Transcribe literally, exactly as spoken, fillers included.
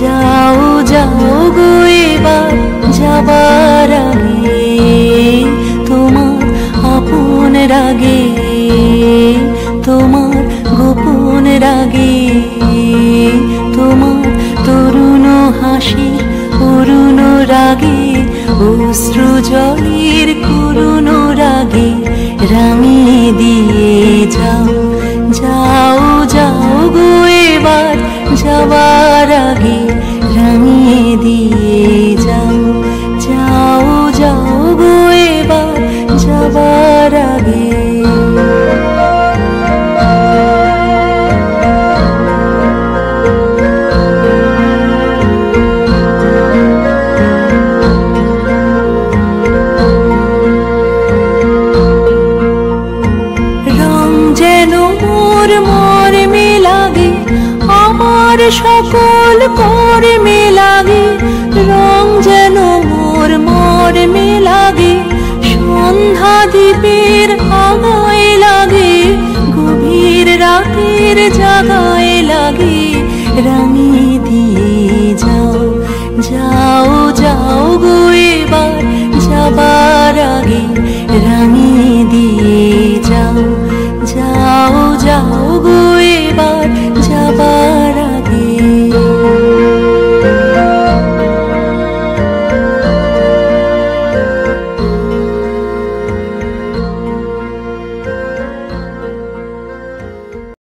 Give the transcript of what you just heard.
যাও যাও গো এবার যাবার আগে তোমার আপন রাগে, তোমার গোপন রাগে, তোমার তরুণ হাসি অরুণ রাগে, অশ্রু জলের করুণ রাগে রাঙিয়ে দিয়ে যাও। যাও যাও গো এবার যাবার আগে রাঙিয়ে দিয়ে যাও। যাও যাও গো এবার যাবার আগে। সকল কর্মে লাগে রং যেন মোর মর্মে লাগে, সন্ধ্যা দ্বীপের আগায় লাগে, গভীর রাতের জাগায় লাগে রাঙিয়ে দিয়ে যাও।